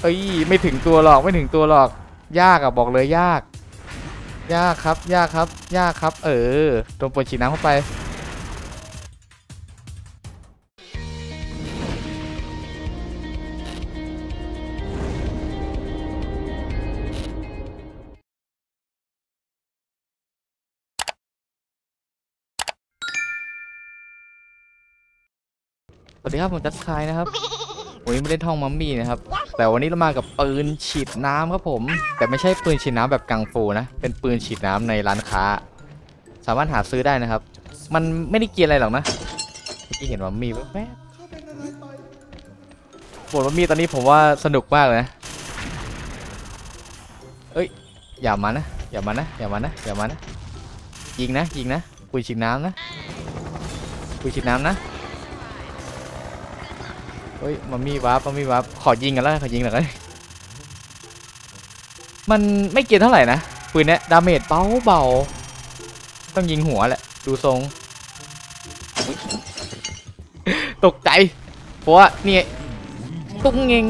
อ้ยไม่ถึงตัวหรอกไม่ถึงตัวหรอกยากอะบอกเลยยากยากครับยากครับยากครับโดนปืนฉีดน้ำเข้าไปสวัสดีครับผมจัสคายนะครับวันนี้ไม่ได้ท่องมัมมี่นะครับแต่วันนี้เรามากับปืนฉีดน้ำครับผมแต่ไม่ใช่ปืนฉีดน้ำแบบกังฟูนะเป็นปืนฉีดน้ำในร้านค้าสามารถหาซื้อได้นะครับมันไม่ได้เกียร์อะไรหรอกนะเมื่อกี้เห็นมัมมี่แว๊บบทมัมมี่ตอนนี้ผมว่าสนุกมากเลยนะเอ้ยอย่ามานะอย่ามานะอย่ามานะอย่ามานะยิงนะยิงนะปืนฉีดน้ำนะปืนฉีดน้ำนะเฮ้ยมัมมี่วาร์ปมัมมี่วาร์ปขอยิงกันแล้วขอยิงหน่อยเลยมันไม่เกียร์เท่าไหร่นะปืนเนี้ยดาเมจเบาต้องยิงหัวแหละดูทรงตกใจเพราะว่านี่ตุ้งเงง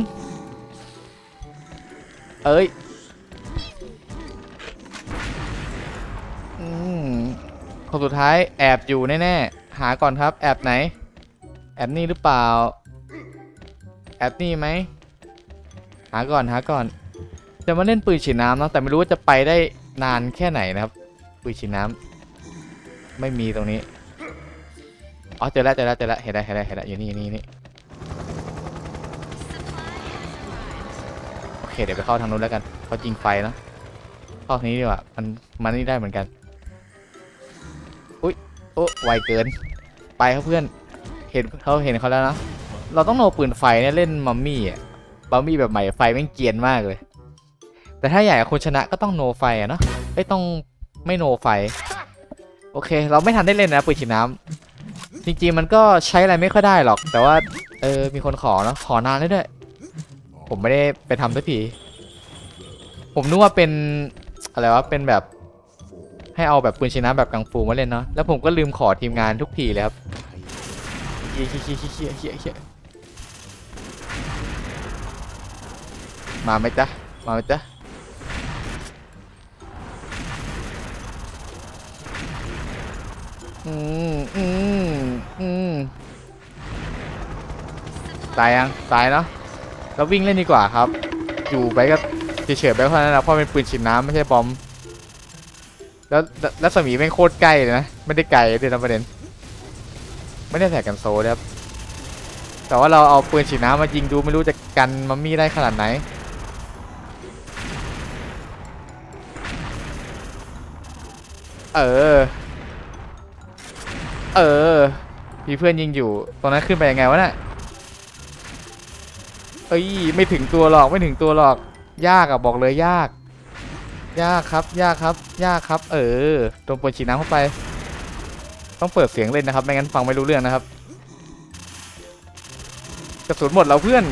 เอ้ยคนสุดท้ายแอบอยู่แน่ๆหาก่อนครับแอบไหนแอบนี่หรือเปล่าแอบนี่ไหมหาก่อนจะมาเล่นปืนฉีดน้ำเนาะแต่ไม่รู้ว่าจะไปได้นานแค่ไหนนะครับปืนฉีดน้ำไม่มีตรงนี้อ๋อเจอแล้วเห็นแล้วอยู่นี่โอเคเดี๋ยวไปเข้าทางนู้นแล้วกันเขายิงไฟเนาะเข้าทางนี้ดีกว่ามันนี่ได้เหมือนกันอุ้ยโอ้ไวเกินไปครับเพื่อนเห็นเขาแล้วนะเราต้องโนปืนไฟเนี่ยเล่นมัมมี่อ่ะมัมมี่แบบใหม่ไฟแม่งเกรียนมากเลยแต่ถ้าอยากคนชนะก็ต้องโนไฟอ่ะเนาะไม่ต้องไม่โนไฟโอเคเราไม่ทันได้เล่นนะปืนฉีดน้ำจริงๆมันก็ใช้อะไรไม่ค่อยได้หรอกแต่ว่ามีคนขอเนาะขอนานแล้วด้วยผมไม่ได้ไปทำสักทีผมนึกว่าเป็นอะไรวะเป็นแบบให้เอาแบบปืนฉีดน้ำแบบกังฟูมาเล่นเนาะแล้วผมก็ลืมขอทีมงานทุกทีเลยครับเฮียมาไหมจ๊ะตายยังตายเนาะเราวิ่งเล่นดีกว่าครับอยู่ไปก็เฉยๆไปเพราะนั้นนะเพราะเป็นปืนฉีดน้ำไม่ใช่บอมแล้วสมีแม่งโคตรใกล้เลยนะไม่ได้ไกลเลยนะประเด็นไม่ได้แท็กกันโซ่ครับแต่ว่าเราเอาปืนฉีดน้ำมายิงดูไม่รู้จะกันมัมมี่ได้ขนาดไหนมีเพื่อนยิงอยู่ตอนนั้นขึ้นไปยังไงวะน่ะเอ้ยไม่ถึงตัวหรอกยากอะบอกเลยยากครับยากครับโดนปืนฉีดน้ำเข้าไปต้องเปิดเสียงเล่นนะครับไม่งั้นฟังไม่รู้เรื่องนะครับกระสุนหมดแล้วเพื่อน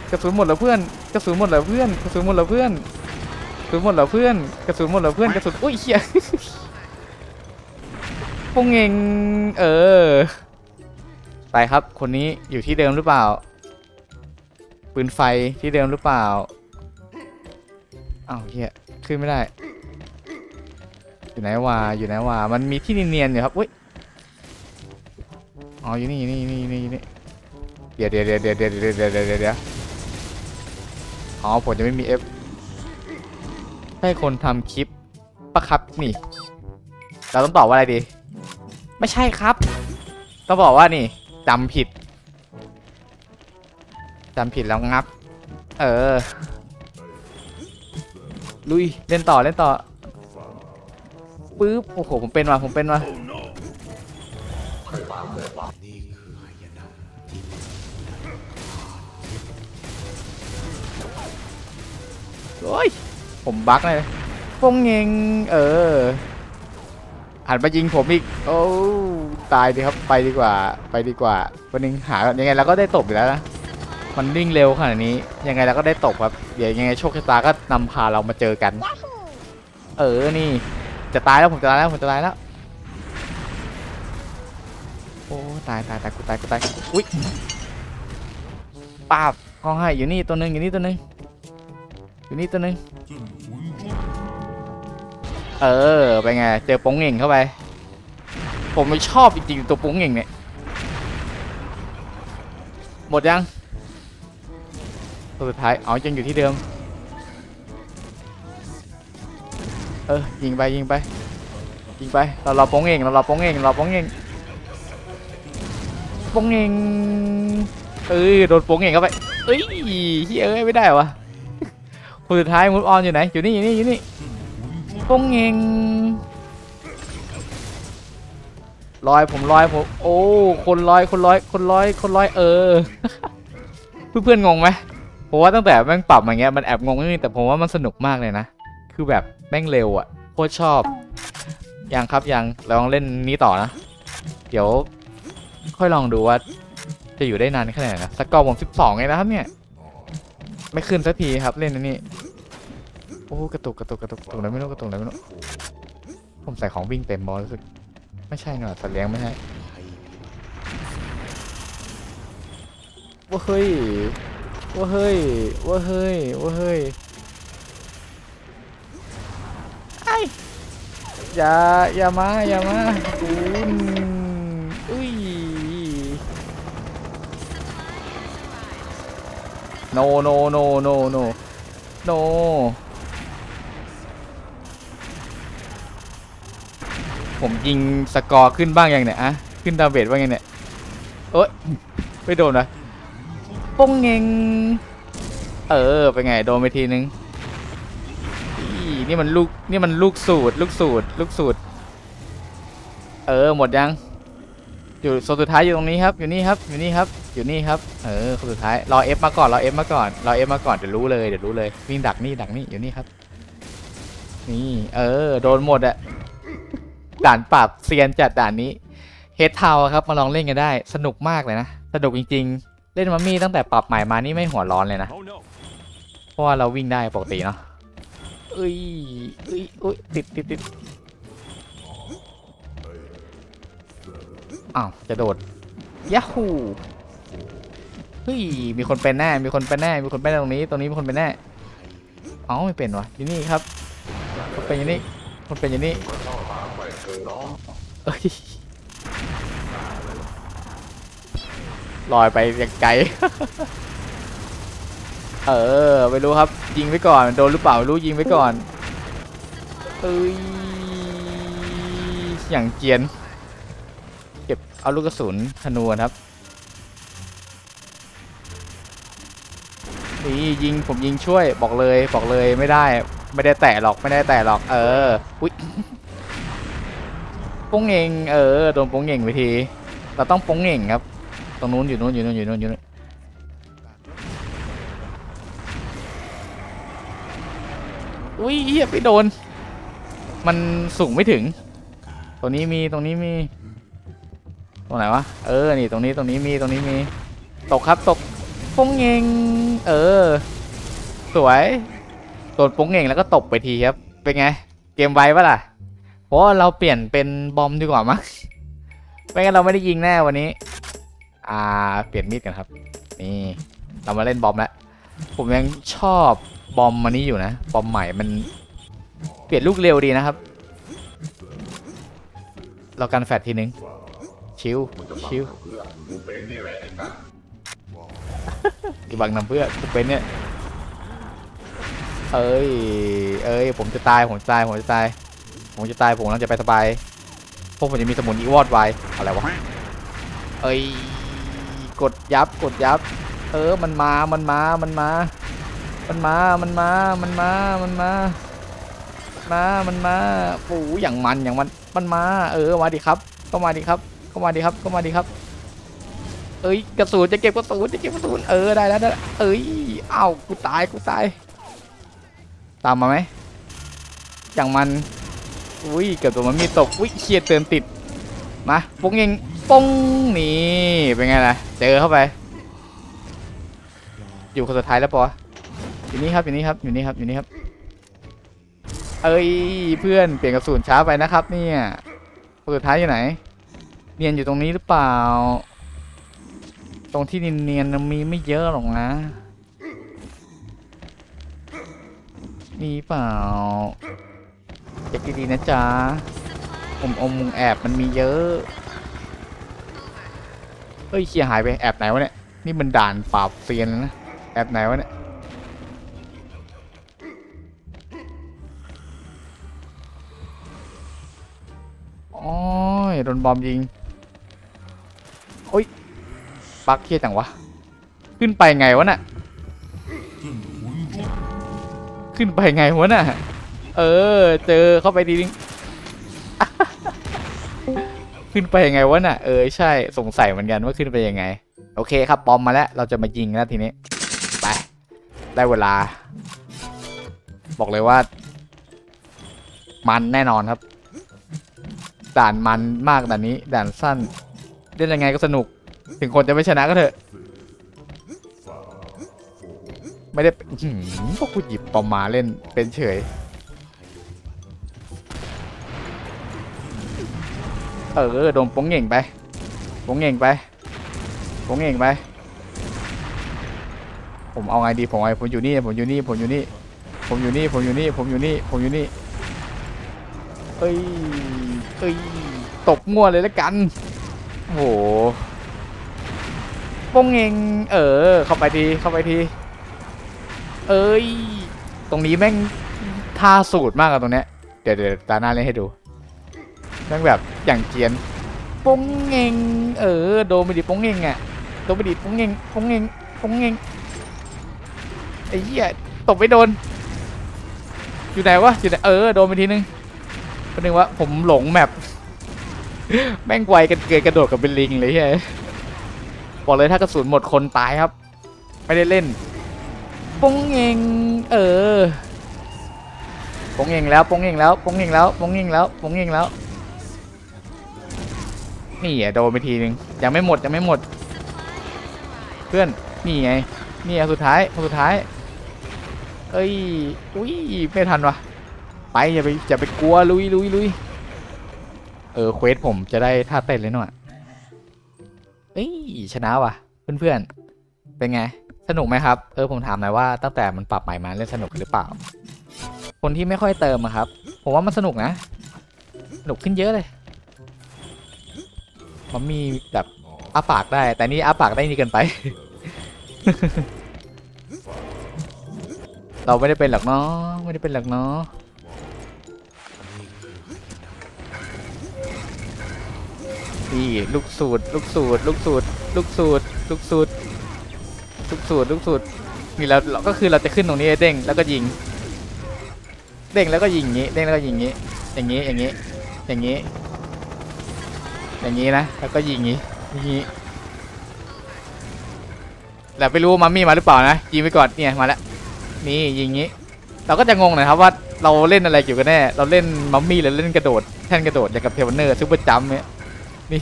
อุ้ยเหี้ยปงเงงไปครับคนนี้อยู่ที่เดิมหรือเปล่าปืนไฟที่เดิมหรือเปล่าอ้าวเหี้ยขึ้นไม่ได้อยู่ไหนวะมันมีที่เนียนๆอยู่ครับอุ้ยอ๋ออยู่นี่เดี๋ยวอ๋อผมจะไม่มี F ให้คนทำคลิปปะครับนี่เราต้องตอบว่าอะไรดีไม่ใช่ครับต้องบอกว่านี่จำผิดแล้วงับลุยเล่นต่อปึ๊บโอ้โหผมเป็นว่ะโอ้ยผมบั๊กเลยฟงเงงหันมายิงผมอีกโอ้ตายดีครับไปดีกว่าวันนึงหายังไงเราก็ได้ตบอยู่แล้วนะมันวิ่งเร็วขนาดนี้ยังไงเราก็ได้ตบครับเดี๋ยวยังไงโชคชะตาก็นำพาเรามาเจอกันนี่จะตายแล้วผมจะตายแล้วโอ้ตายกูตายอุ้ยป้าบห้องให้อยู่นี่ตัวหนึ่งอยู่นี่ตัวหนึ่งอยู่นี่ตัวหนึ่งเออไปไงเจอโป้งเหน่งเข้าไปผมไม่ชอบจริงๆตัวโป้งเหน่งเนี่ยหมดยังตัวสุดท้ายอ๋อยังอยู่ที่เดิมยิงไปยิงไปยิงไปเราโป้งเหน่งเราโป้งเหน่งเราโป้งเหน่งโป้งเหน่งโดนโป้งเหน่งเข้าไปเฮ้ยไม่ได้วะคนสุดท้ายมูฟออนอยู่ไหนอยู่นี่อยู่นี่อยู่นี่โป้งเหน่งลอยผมโอ้คนลอยเพื่อนๆงงไหมผมว่าตั้งแต่แม่งปรับอย่างเงี้ยมันแอบงงนิดนึงแต่ผมว่ามันสนุกมากเลยนะคือแบบแม่งเร็วอ่ะโคตรชอบยังครับยังลองเล่นนี้ต่อนะเดี๋ยวค่อยลองดูว่าจะอยู่ได้นานแค่ไหนนะสกอร์ผม12ไงนะครับเนี่ยไม่ขึ้นสักทีครับเล่นนี่โอ้กระตุกอะไรไม่รู้ผมใส่ของวิ่งเต็มบอลรู้สึกไม่ใช่หน่อยสัตว์เลี้ยงไม่ใช่ว้าเฮ้ยไอ้อย่ามาอุ้ยnoผมยิงสกอร์ขึ้นบ้างยังเนี่ยอะขึ้นดาเมจบ้างยังเนี่ยไม่โดนนะโป้งเหน่งไปไงโดนไปทีนึงนี่มันลูกสูตรหมดยังอยู่โซนสุดท้ายอยู่ตรงนี้ครับอยู่นี่ครับคนสุดท้ายรอ F มาก่อนเดี๋ยวรู้เลยวิ่งดักนี่อยู่นี่ครับนี่โดนหมดอะด่านปราบเซียนจัดด่านนี้เฮดทาวครับมาลองเล่นกันได้สนุกมากเลยนะสนุกจริงๆเล่นมัมมี่ตั้งแต่ปรับใหม่มานี่ไม่หัวร้อนเลยนะเพราะว่าเราวิ่งได้ปกติเนาะติดอ้าวจะโดดยาฮูมีคนเป็นแน่ตรงนี้มีคนเป็นแน่อ๋อไม่เป็นวะอยู่นี่ครับคนเป็นอยู่นี่ลอยไปอย่างไกลไม่รู้ครับยิงไว้ก่อนโดนหรือเปล่าไม่รู้ยิงไว้ก่อนอย่างเจียนเก็บเอาลูกกระสุนธนูครับยิงผมยิงช่วยบอกเลยไม่ได้แตะหรอกอุ๊ยโป้งเหน่งโดนโป้งเหน่งไปทีเราต้องโป้งเหน่งครับตรงนู้นอยู่นู้นอุ้ยไปโดนมันสูงไม่ถึงตรงนี้มีตรงไหนวะนี่ตรงนี้มีตกครับตกโป้งเหน่งสวยโดนโป้งเหน่งแล้วก็ตบไปทีครับเป็นไงเกมไวปะล่ะเพราะเราเปลี่ยนเป็นบอมดีกว่ามั้งไม่งั้นเราไม่ได้ยิงแน่วันนี้เปลี่ยนมีดกันครับนี่เรามาเล่นบอมแล้วผมยังชอบบอมมันนี้อยู่นะบอมใหม่มันเปลี่ยนลูกเร็วดีนะครับเรากันแฟดทีนึงชิวอีบังนำเพื่อกูเป็นเนี่ยผมจะตายผมเราจะไปสบายพวกผมจะมีสมุนอีวอดไวอะไรวะกดยับมันมาปูอย่างมันมามาดิครับก็มาดิครับกระสุนจะเก็บกระสุนได้แล้วอ้าวกูตายตามมาไหมอย่างมันเกือบตัวมันมีตกเครียดเตือนติดมาปุ้งยิงปุ้งนี่เป็นไงล่ะเจอเข้าไปอยู่คนสุดท้ายแล้วปะอยู่นี่ครับเพื่อนเปลี่ยนกระสุนช้าไปนะครับเนี่ยคนสุดท้ายอยู่ไหนเนียนอยู่ตรงนี้หรือเปล่าตรงที่เนียนมีไม่เยอะหรอกนะมีเปล่าเช็คดีๆนะจ๊ะมุงแอบมันมีเยอะเฮ้ยเคลียร์หายไปแอบไหนวะเนี่ยนี่มันด่านปราบเซียนนะแอบไหนวะเนี่ยโอ้ยโดนบอมยิงโอ้ยปักเครียดจังวะขึ้นไปไงวะน่ะขึ้นไปไงวะน่ะเจอเข้าไปดีนึง ขึ้นไปยังไงวะน่ะใช่สงสัยเหมือนกันว่าขึ้นไปยังไงโอเคครับปอมมาแล้วเราจะมายิงแล้วทีนี้ไปได้เวลาบอกเลยว่ามันแน่นอนครับด่านมันมากด่านนี้ด่านสั้นเล่นยังไงก็สนุกถึงคนจะไม่ชนะก็เถอะไม่ได้พวกกูหยิบปอมมาเล่นเป็นเฉยโดนป้งเหง่งไปป้งเหง่งไปป้งเหง่งไปผมเอาไงดีผมอยู่นี่ผมอยู่นี่ผมอยู่นี่ผมอยู่นี่ผมอยู่นี่ผมอยู่นี่ผมอยู่นี่เอ้ยตบงัวเลยแล้วกันโอ้โหป้งเหง่งเข้าไปทีเข้าไปทีตรงนี้แม่งท่าสูตรมากอะตรงเนี้ยเดี๋ยวตาหน้าเล่นให้ดูแม่งแบบอย่างเจียนป้งเงงโดนไปดิป้งเงงอ่ะโดนไปดิป้งเงงป้งเงงป้งเงงไอ้เหี้ยตบไม่โดนอยู่ไหนวะอยู่ไหนโดนไปทีนึงคนนึงวะผมหลงแมปแม่งไวกันเกินกระโดดกับเป็นลิงเลยใช่บอกเลยถ้ากระสุนหมดคนตายครับไม่ได้เล่นป้งเงงป้งเงงแล้วป้งเงงแล้วป้งเงงแล้วป้งเงงแล้วป้งเงงแล้วนี่โดนไปทีนึงยังไม่หมดเพื่อนนี่ไงนี่สุดท้ายอุ้ยไม่ทันวะไปอย่าไปกลัวลุยเควสผมจะได้ท่าเต้นเลยหน่อยชนะว่ะเพื่อนเป็นไงสนุกไหมครับผมถามหน่อยว่าตั้งแต่มันปรับใหม่มาเล่นสนุกหรือเปล่าคนที่ไม่ค่อยเติมครับผมว่ามันสนุกนะสนุกขึ้นเยอะเลยมันมีแบบอ้าปากได้แต่นี่อ้าปากได้นี่เกินไป เราไม่ได้เป็นหรอกเนาะนี่ลูกสูตรนี่เราก็คือเราจะขึ้นตรงนี้เด้งแล้วก็ยิงงี้อย่างนี้นะแล้วก็ยิงงี้แล้วไม่รู้มัมมี่มาหรือเปล่านะยิงไปก่อนเนี่ยมาแล้วนี่ยิงงี้เราก็จะงงหน่อยครับว่าเราเล่นอะไรอยู่กันแน่เราเล่นมัมมี่หรือเล่นกระโดดแท่นกระโดดอย่างกับเทเวเนอร์ซุปเปอร์จัมป์เนี่ยนี่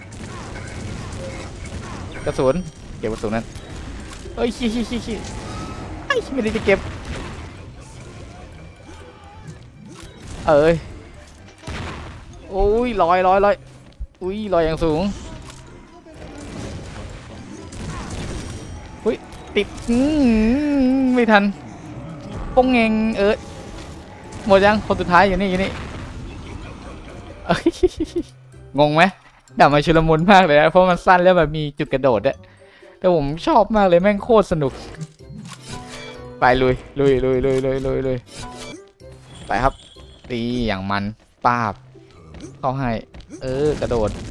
กระสุนเก็บกระสุนนั้นขี้ไม่ได้จะเก็บโอ้ยลอยอุ้ยลอยอย่างสูงอุ้ยติดไม่ทันป้งเงงหมดยังคนสุดท้ายอยู่นี่งงไหมด่ามาชุลมุนมากเลยนะเพราะมันสั้นแล้วแบบมีจุดกระโดดอะแต่ผมชอบมากเลยแม่งโคตรสนุกไปลุยไปครับตีอย่างมันป้าบเข้าให้กระโดด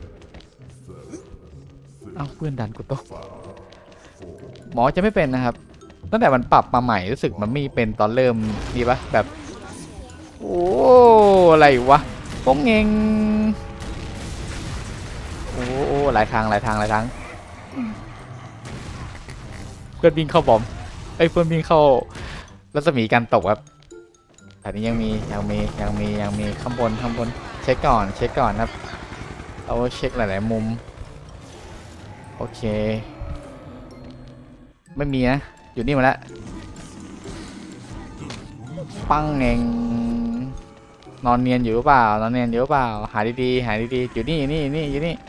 เพื่อนดันกูตกหมอจะไม่เป็นนะครับตั้งแต่มันปรับมาใหม่รู้สึกมันมีเป็นตอนเริ่มดีปะแบบโอ้อะไรวะป้งเงงโอ้หลายทางเพื่อนบินเข้าบอมเพื่อนบินเข้ารัศมีการตกครับอันนี้ยังมีข้างบนเช็คก่อนครับเราเช็คหลายๆมุมโอเคไม่มีนะอยู่นี่มาแล้วปังเองนอนเนียนอยู่หรือเปล่าหาดีๆอยู่นี่อยู่นี่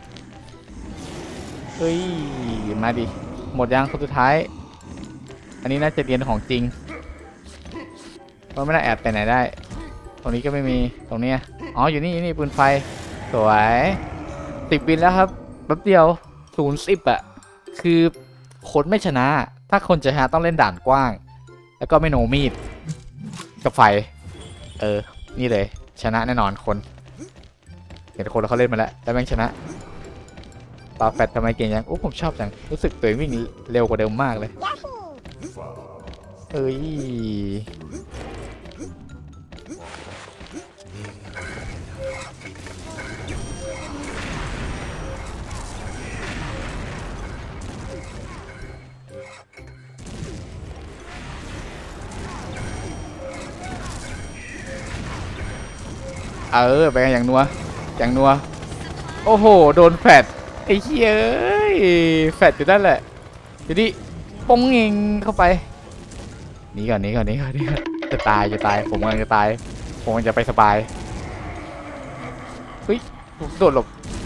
มาดิหมดยังคนสุดท้ายอันนี้น่าจะเรียนของจริงมันไม่ได้แอบไปไหนได้ตรงนี้ก็ไม่มีตรงนี้อ๋ออยู่นี่นี่ปืนไฟสวย10 วินแล้วครับแป๊บเดียว0-10อะคือคนไม่ชนะถ้าคนจะชนะต้องเล่นด่านกว้างแล้วก็ไม่โนมีดกับไฟนี่เลยชนะแน่นอนคนเห็นคนเขาเล่นมาแล้วแต่แม่งชนะปาแฟตทำไมเก่งยังโอ้ผมชอบจังรู้สึกตัวเองวิ่งเร็วกว่าเดิมมากเลยไปกันอย่างนัวโอ้โหโดนแฟดไอ้เหี้ยแฟดอยู่นั่นแหละทีนี้ปงเองเข้าไปหนีก่อนจะตายผมกำลังจะตายผมกำลังจะไปสบายเฮ้ยโดดหลบ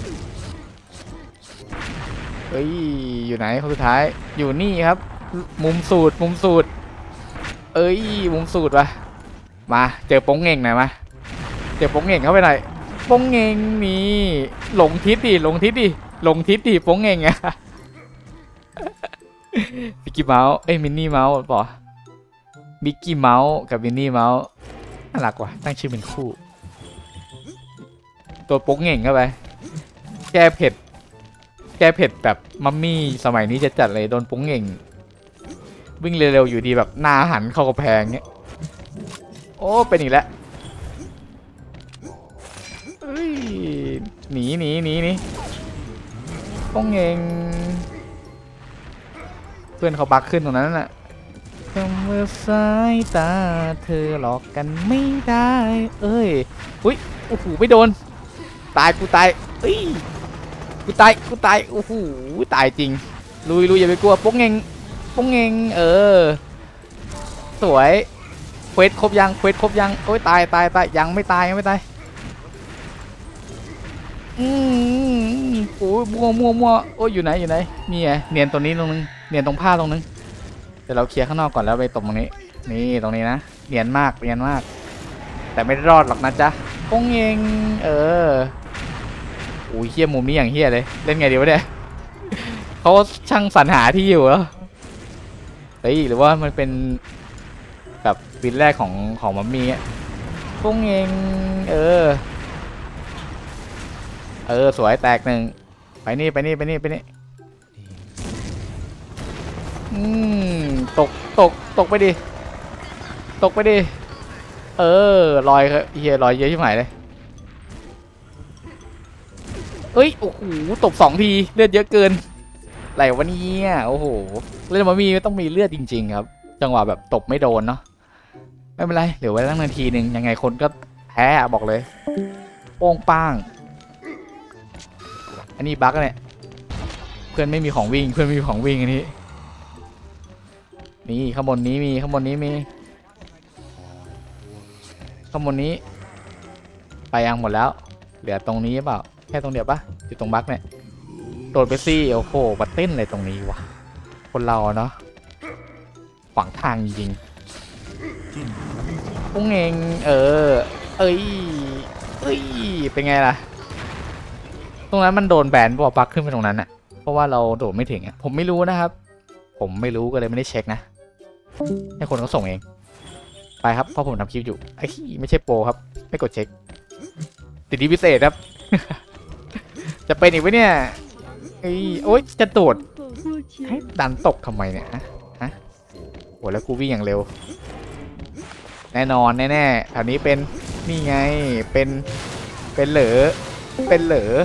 เฮ้ยอยู่ไหนคนสุดท้ายอยู่นี่ครับมุมสูตรมุมสูตรวะมาเจอปงเองหน่อยมาเจอปงเองเข้าไปหน่อยปงเองนี่หลงทิศดิปงเองอะมิกกี้เมาส์มินนี่เมาส์ป่ะมิกกี้เมาส์กับมินนี่เมาส์น่ารักว่ะตั้งชื่อเป็นคู่ตัวปงเองเข้าไปแก้เผ็ดแบบมัมมี่สมัยนี้จะจัดเลยโดนปงเองวิ่งเร็วๆอยู่ดีแบบหน้าหันเข้ากระแพงเงี้ยโอ้เป็นอีกแล้วหนีปงเองเพื่อนเขาบักขึ้นตรงนั้นน่ะเมื่อสายตาเธอหลอกกันไม่ได้อุ้ยโอ้โหไม่โดนกูตายกูตายโอ้โหตายจริงลุยอย่าไปกลัวปงเองสวยเควสครบยังโอ้ยตายยังไม่ตายโอ้ยมัวโอ้ยอยู่ไหนนี่ไงเนียนตัวนี้ตรงนึงเนียนตรงผ้าตรงนึงเดี๋ยวเราเคลียร์ข้างนอกก่อนแล้วไปตบตรงนี้นี่ตรงนี้นะเนียนมากแต่ไม่รอดหรอกนะจ๊ะปงเองโอ้ยเฮี้ยมุมนี้อย่างเฮี้ยเลยเล่นไงดีวะเนี่ยเขาช่างสรรหาที่อยู่เหรอหรือว่ามันเป็นแบบวินแรกของมัมมี่ปงเองสวยแตกหนึ่งไปนี่ตกไปดิลอยเฮียลอยเยอะชิบหายเลยโอ้โหตบ2 ทีเลือดเยอะเกินไหลวันนี้โอ้โหเล่นมามีต้องมีเลือดจริงๆครับจังหวะแบบตบไม่โดนเนาะไม่เป็นไรเหลือไว้ตั้งนาทีหนึ่งยังไงคนก็แพ้บอกเลยโป้งป้างอันนี้บั๊กเนี่ยเพื่อนไม่มีของวิ่งอันนี้นี่ข้างบนนี้มีข้างบนนี้ไปยังหมดแล้วเหลือตรงนี้เปล่าแค่ตรงเดียวปะอยู่ตรงบั๊กเนี่ยโดดไปซี่โอ้โหมาเต้นอะไรตรงนี้วะคนเราเนาะขวางทางจริงปุ้งเองเป็นไงล่ะตรงนั้นมันโดนแบนบอกบั๊กขึ้นไปตรงนั้นอ่ะเพราะว่าเราโดดไม่ถึงผมไม่รู้นะครับผมไม่รู้ก็เลยไม่ได้เช็คนะให้คนเขาส่งเองไปครับเพราะผมทำคลิปอยู่ไม่ใช่โปรครับไม่กดเช็คติดดีพิเศษครับ จะเป็นอีกไหมเนี่ยโอ๊ยจะโดดให้ดันตกทำไมเนี่ยฮะโหแล้วกูวิ่งอย่างเร็วแน่นอนแน่ๆแถวนี้เป็นนี่ไงเป็นเหลอ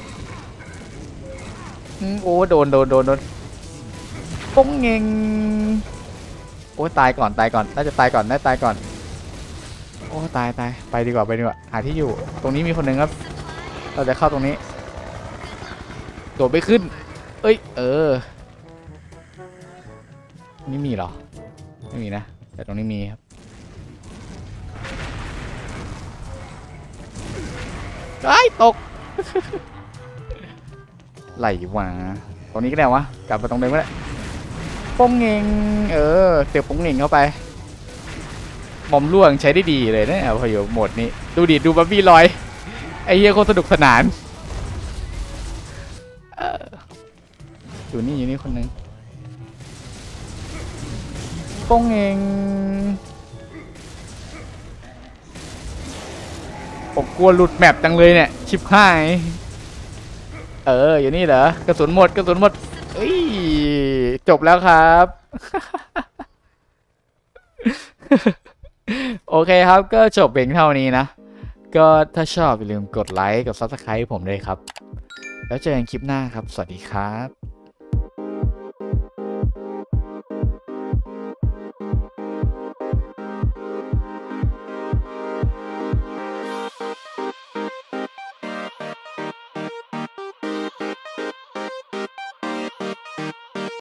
โอ้โดนปงเงงโอ้ตายก่อนน่าจะตายก่อนโอ้ตายไปดีกว่าหาที่อยู่ตรงนี้มีคนหนึ่งครับเราจะเข้าตรงนี้โดดไม่ขึ้นนี่มีเหรอไม่มีนะแต่ตรงนี้มีครับตก ไหลวะตรงนี้ก็ได้วะกลับมาตรงเดิมก็ได้ปงเงงเจอปงเงงเข้าไปมอมล่วงใช้ได้ดีเลยนะพออยู่โหมดนี้ดูดิดูบับบี้ลอยไอ้เหี้ยโคตรสนุกสนานอยู่นี่คนนึงป้องเองผมกลัวหลุดแมปจังเลยเนี่ยชิบหายอยู่นี่เหรอกระสุนหมดเอ้ยจบแล้วครับ โอเคครับก็จบเพียงเท่านี้นะก็ถ้าชอบอย่าลืมกดไลค์กด Subscribe ผมด้วยครับแล้วเจอกันคลิปหน้าครับสวัสดีครับ